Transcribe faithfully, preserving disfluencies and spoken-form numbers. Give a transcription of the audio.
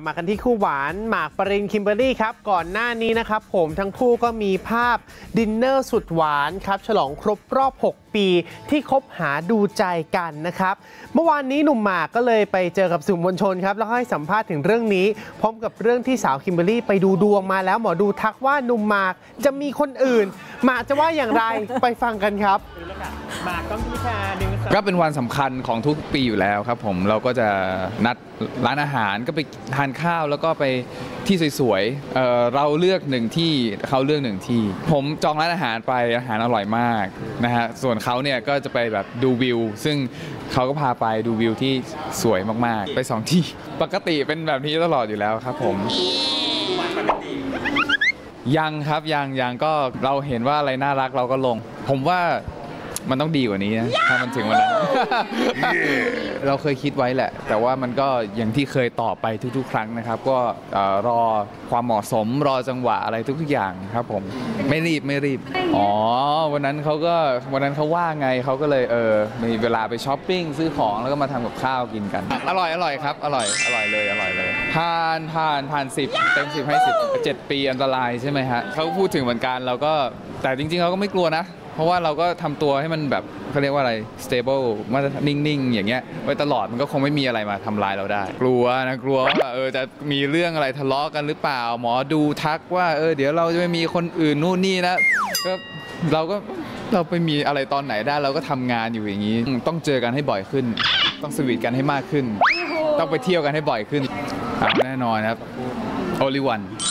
บมากันที่คู่หวานหมากปรินคิมเบอร์รี่ครับก่อนหน้านี้นะครับผมทั้งคู่ก็มีภาพดินเนอร์สุดหวานครับฉลองครบรอบหกปีที่คบหาดูใจกันนะครับเมื่อวานนี้หนุ่มหมากก็เลยไปเจอกับสื่อมวลชนครับแล้วให้สัมภาษณ์ถึงเรื่องนี้พร้อมกับเรื่องที่สาวคิมเบอร์รี่ไปดูดวงมาแล้วหมอดูทักว่าหนุ่มหมากจะมีคนอื่นหมากจะว่าอย่างไรไปฟังกันครับหมากต้องพิชาดึงก็เป็นวันสำคัญของทุกปีอยู่แล้วครับผมเราก็จะนัดร้านอาหารก็ไปทานข้าวแล้วก็ไปที่สวยๆ เอ่อ เราเลือกหนึ่งที่เขาเลือกหนึ่งที่ผมจองร้านอาหารไปอาหารอร่อยมากนะฮะส่วนเขาเนี่ยก็จะไปแบบดูวิวซึ่งเขาก็พาไปดูวิวที่สวยมากๆไปสองที่ปกติเป็นแบบนี้ตลอดอยู่แล้วครับผมยังครับยังยังก็เราเห็นว่าอะไรน่ารักเราก็ลงผมว่ามันต้องดีกว่านี้นะถ้ามันถึงวันนั้น เราเคยคิดไว้แหละแต่ว่ามันก็อย่างที่เคยตอบไปทุกๆครั้งนะครับก็รอความเหมาะสมรอจังหวะอะไรทุกๆอย่างครับผมไม่รีบไม่รีบอ๋อวันนั้นเขาก็วันนั้นเขาว่างไงเขาก็เลยเออมีเวลาไปช้อปปิ้งซื้อของแล้วก็มาทำกับข้าวกินกันอร่อยอร่อยครับอร่อยอร่อยเลยอร่อยเลยผ่านผ่านผ่านสิบเต็มสิบให้สิบเจ็ดปีอันตรายใช่ไหมฮะเขาพูดถึงเหมือนกันเราก็แต่จริงๆเราก็ไม่กลัวนะเพราะว่าเราก็ทำตัวให้มันแบบเขาเรียกว่าอะไร stable มานิ่งๆอย่างเงี้ยไว้ตลอดมันก็คงไม่มีอะไรมาทำลายเราได้กลัวนะกลัวว่าเออจะมีเรื่องอะไรทะเลาะกันหรือเปล่าหมอดูทักว่าเออเดี๋ยวเราจะไม่มีคนอื่นนู่นนี่นะก็เราก็เราไปมีอะไรตอนไหนได้เราก็ทำงานอยู่อย่างนี้ต้องเจอกันให้บ่อยขึ้นต้องสวีทกันให้มากขึ้นต้องไปเที่ยวกันให้บ่อยขึ้นแน่นอนครับ only one